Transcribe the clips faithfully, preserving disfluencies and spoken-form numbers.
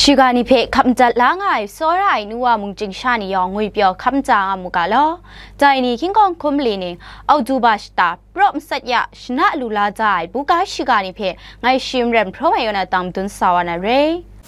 ชิกานิเพคำจัดล้างไงโซไรนัวมุงจิงชานิยองงุยเปียวคำจางมุกาลอใจนี้คิงกองคุมลีนิเอาจูบาสตาพร้อมสัตยาชนะลูลาใจบุกาชิกานิเพไงชิมเรมพร้อมยนาตามตุนสาวนาเร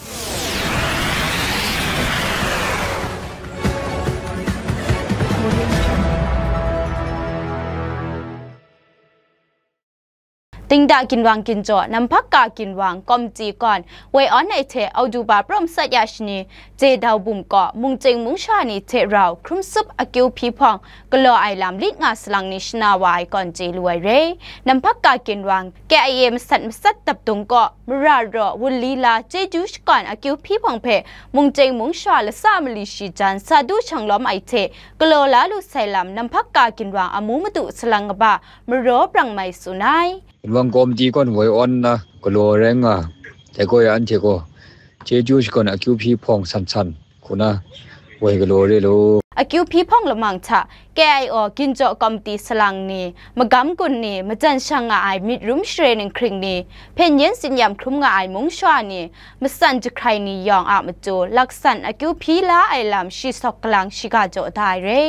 ติงดากินวางกินจ่อน้ำพักกากินวางกอมจีก่อนไว้อ้อนในเทเอาดูบาพร้อมสัตยาชนีเจดาวบุ่มเกาะมุงเจงมุงชานีเทเราครุ่มซุบอากิวพีพองกลัวไอลำลิดงาสลังนิชนาวายก่อนเจรวยเร่น้ำพักกากินวางแกไอเอ็มสัตมสัตตับตรงเกาะมรารอวุลีลาเจจูชก่อนอากิวพีพองเพมุงเจงมุงชาและซามลิชิจันซาดูช่างล้อมไอเทกลัวลาลุไซลำน้ำพักกากินวางอามูมาตุสลังกบะมรอปรังไม่สุนัยวังกอมจีก่อนไว้อ่อนนะก็รอแรงอ่ะแต่ก็ยันเจก็เจจูสก่อนอากิวพีพองสั้นๆคุณนะไว้ก็รอเรื่อยอากิวพีพองละมังชะแกไออกินจ่อกอมตีสลังนี่มากำกุนนี่มาจันช่างไอมิดรุมเชรนิงคริงนี่เพนเย็นสินยามครุมงไอมงชวานี่มาสั่นจะใครนี่ยองอามาโจลักสันอากิวพีละไอลำชีสอกกลางชิกาโจไทยเร่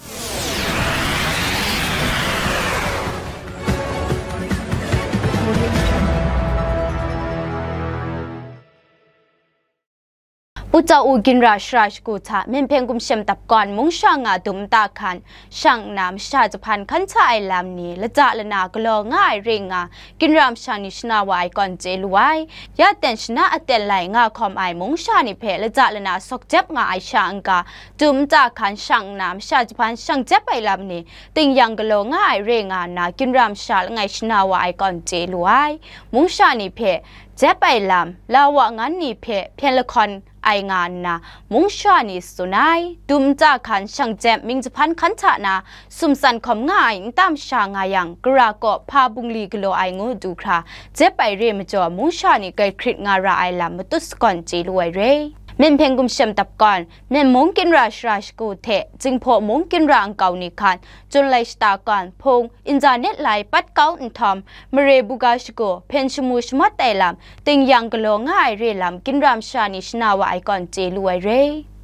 ปุจจาอูกินราชราชกูชาเมนเพงกุมเชมตับก่อนมุงช่างอาดุมตาคันช่างน้ำชาจะพันขันชาไอลำนี้และจ่าละนากลอง่ายเริงากินรามชานิชนาวายก่อนเจลวายยาเตนชนะอเตนไหลงาคอมไอมุงชานิเพและจ่าละนาสกเจ็บงาไอช่างกาดุมตาคันช่างน้ำชาจะพันช่างเจ็บไอลำนี้ติงยังกลอง่ายเริงานากินรามชาละไงชนาวายก่อนเจลวายมุงชานิเพเจ็บไอลำลาวะงั้นนิเพเพียงละครไองานนะมุงชานิสุนัยดุมจากขันช่างเจ็บมิงจะพันขันชะนาสุมสันคอมง่ายตามชางายังกระกอบพาบุงลีกโลไองูดูคราเจ็บไปเรียมจ่อมุงชานิเกิดคริตงาราไอลำมาตุสก่อนจีรวยเร่เมนเพงกุมเชมตับก่อนเมนมุงกินราชราชกูเทจึงพอมุงกินรางเก่านิคันจนไลสตาก่อนพงอินจาเน็ตไลปัดเก่าอินทอมมเรบุกาชโกเพนชมูชมัดไตลำติงยังกะโลง่ายเรลำกินรามชานิชนาวาไอก่อนเจรวยเร่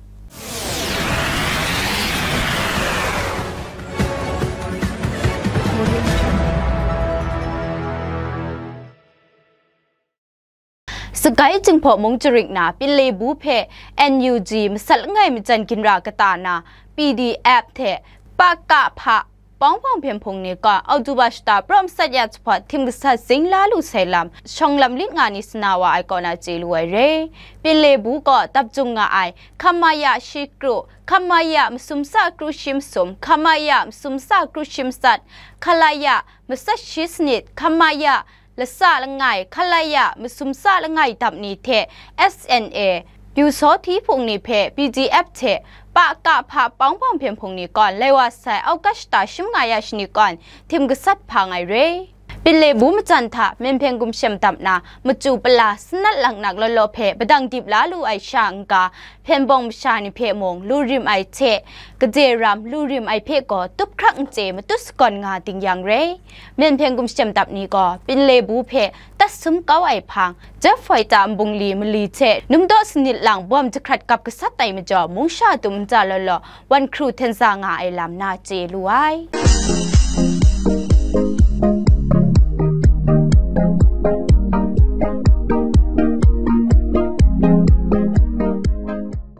สกายจึงพอมงจริกนาปิเลบูเพ เอ็น ยู จี มสัลไงมจันกินรากตานา พี ดี เอฟ เทปากกะพะป้องป้องเพียงพงนี้ก็เอาดูบัสตาพร้อมสัญญาสปอร์ตทีมกษัตริย์สิงลาลุเซลัมช่องลำลิดงานิสนาวาไอก่อนอาเจรวยเร่ปิเลบูก็ตับจุงงาไอขมายาชิกรุขมายามสุมซากรุชิมสมขมายามสุมซากรุชิมสัตขลายามสัชชิสนิดขมายาละซาละไงขลายะมสุมซาละไงตับนี้เท เอส เอ็น เอ ยูโซทีพงนี้เพ พี จี เอฟ เทปะกะพาป้องป้องเพียงพงนี้ก่อนเลยว่าใส่เอากัชตาชิมงายาชนิก่อนทีมกษัตริย์พังไอเร่เป็นเลบูมจันทะเมนเพียงกุมเชมตับนามาจูปลาสนัดหลังหนักลโลเพบดังดิบลาลูไอช่างกาเพนบองชานิเพมงลูริมไอเทกเจรามลูริมไอเพก็ตุบครั้งเจมาตุสก่อนงาติงยังเร่เมนเพียงกุมเชมตับนี้ก็เป็นเลบูเพตัดซุมเก้าไอพังเจ้าไฟตามบุงลีมลีเทนุ่มโดสนิดหลังบอมจะขัดกับกษัตริย์ไตมาจ่อมุงชาตุมจาลลวันครูเทนซางาไอลำนาเจลูไอ